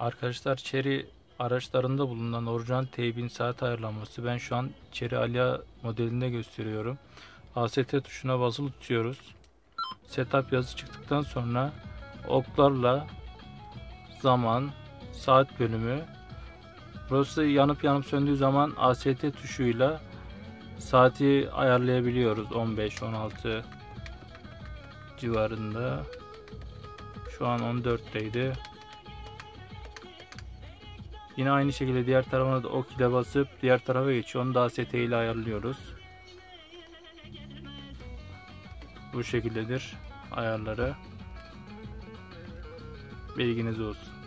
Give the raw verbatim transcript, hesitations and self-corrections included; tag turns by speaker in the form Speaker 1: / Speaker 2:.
Speaker 1: Arkadaşlar, Chery araçlarında bulunan orijinal teybin saat ayarlanması. Ben şu an Chery Alia modelinde gösteriyorum. A S T tuşuna basılı tutuyoruz. Setup yazı çıktıktan sonra oklarla zaman, saat bölümü. Burası yanıp yanıp söndüğü zaman A S T tuşuyla saati ayarlayabiliyoruz. on beş on altı civarında. Şu an on dörtteydi. Yine aynı şekilde diğer tarafına da ok ile basıp diğer tarafa geçiyor. Onu da A S T ile ayarlıyoruz. Bu şekildedir ayarları. Bilginiz olsun.